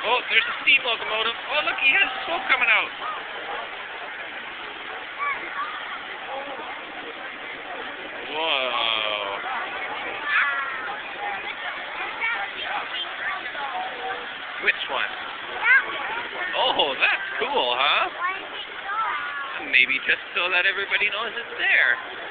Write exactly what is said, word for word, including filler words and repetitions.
Oh, there's a steam locomotive. Oh, look, he has smoke coming out. Whoa. Which one? Oh, that's cool, huh? Maybe just so that everybody knows it's there.